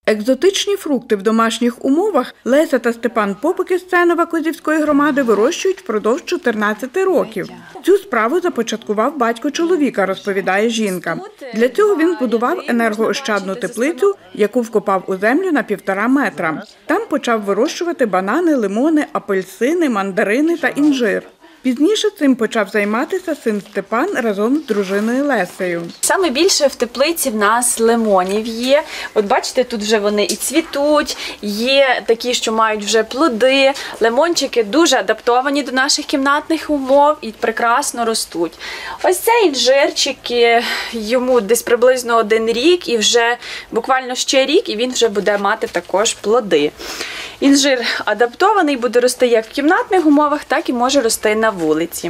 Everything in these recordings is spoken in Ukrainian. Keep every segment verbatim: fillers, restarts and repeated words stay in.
Екзотичні фрукти в домашніх умовах Леся та Степан Попики з Ценова Козівської громади вирощують впродовж чотирнадцяти років. Цю справу започаткував батько чоловіка, розповідає жінка. Для цього він збудував енергоощадну теплицю, яку вкопав у землю на півтора метра. Там почав вирощувати банани, лимони, апельсини, мандарини та інжир. Пізніше цим почав займатися син Степан разом з дружиною Лесею. Саме більше в теплиці в нас лимонів є. От бачите, тут вже вони і цвітуть, є такі, що мають вже плоди. Лимончики дуже адаптовані до наших кімнатних умов і прекрасно ростуть. Ось цей інжирчик, йому десь приблизно один рік і вже буквально ще рік, і він вже буде мати також плоди. Інжир адаптований, буде рости як в кімнатних умовах, так і може рости на вулиці.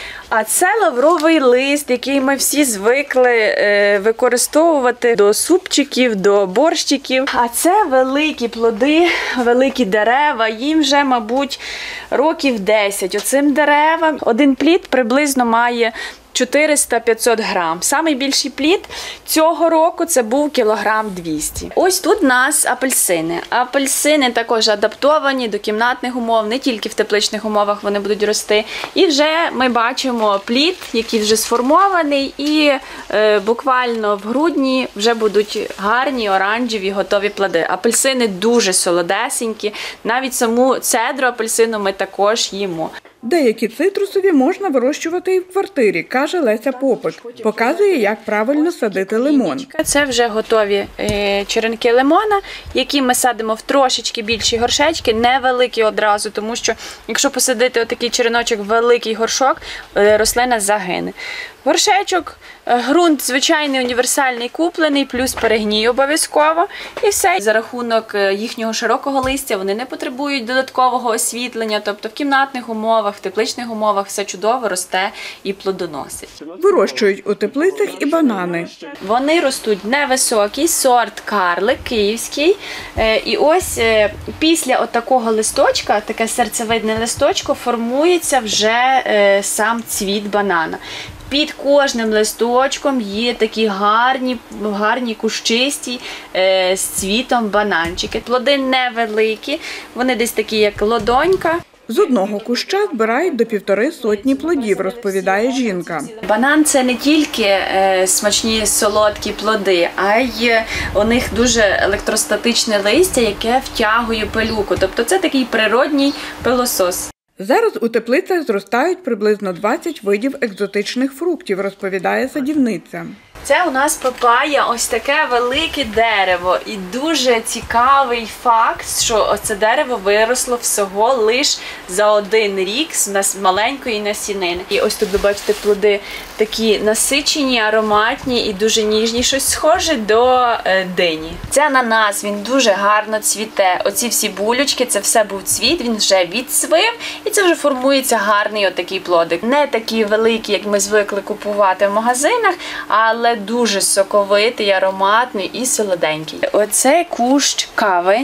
А це лавровий лист, який ми всі звикли е, використовувати до супчиків, до борщиків. А це великі плоди, великі дерева, їм вже, мабуть, років десять. Оцим деревам один плід приблизно має чотириста - п'ятсот грам. Самий більший плід цього року це був кілограм двісті. Ось тут у нас апельсини. Апельсини також адаптовані до кімнатних умов, не тільки в тепличних умовах вони будуть рости. І вже ми бачимо плід, який вже сформований, і е, буквально в грудні вже будуть гарні, оранжеві, готові плоди. Апельсини дуже солодесенькі, навіть саму цедру апельсину ми також їмо. Деякі цитрусові можна вирощувати і в квартирі, каже Леся Попик. Показує, як правильно садити лимон. Це вже готові е, черенки лимона, які ми садимо в трошечки більші горшечки, невеликі одразу, тому що якщо посадити отакий череночок в великий горшок, е, рослина загине. Горшечок, ґрунт звичайний універсальний куплений, плюс перегній обов'язково. І все. За рахунок їхнього широкого листя вони не потребують додаткового освітлення, тобто в кімнатних умовах, в тепличних умовах все чудово росте і плодоносить. Вирощують у теплицях і банани. Вони ростуть невисокий, сорт карлик, київський. І ось після отакого листочка, таке серцевидне листочко, формується вже сам цвіт банана. Під кожним листочком є такі гарні, гарні кущисті е, з цвітом бананчики. Плоди невеликі, вони десь такі, як ладонька. З одного куща збирають до півтори сотні плодів, розповідає жінка. Банан – це не тільки е, смачні солодкі плоди, а й у них дуже електростатичне листя, яке втягує пилюку. Тобто це такий природній пилосос. Зараз у теплицях зростають приблизно двадцять видів екзотичних фруктів, розповідає садівниця. Це у нас папая, ось таке велике дерево. І дуже цікавий факт, що оце дерево виросло всього лише за один рік з маленької насінини. І ось тут ви бачите плоди такі насичені, ароматні і дуже ніжні, щось схоже до е, дині. Це ананас, він дуже гарно цвіте. Оці всі булючки, це все був цвіт, він вже відцвів і це вже формується гарний отакий плодик. Не такий великий, як ми звикли купувати в магазинах, але дуже соковитий, ароматний і солоденький. Оце кущ кави.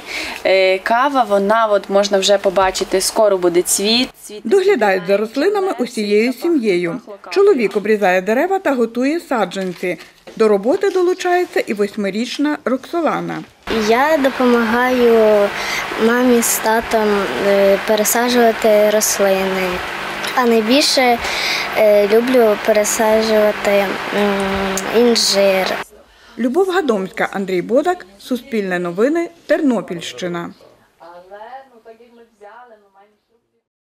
Кава, вона, от можна вже побачити, скоро буде цвіт. Доглядають за рослинами усією сім'єю. Чоловік обрізає дерева та готує саджанці. До роботи долучається і восьмирічна Роксолана. Я допомагаю мамі з татом пересаджувати рослини. А найбільше е, люблю пересаджувати інжир. Любов Гадомська, Андрій Бодак, Суспільне новини, Тернопільщина.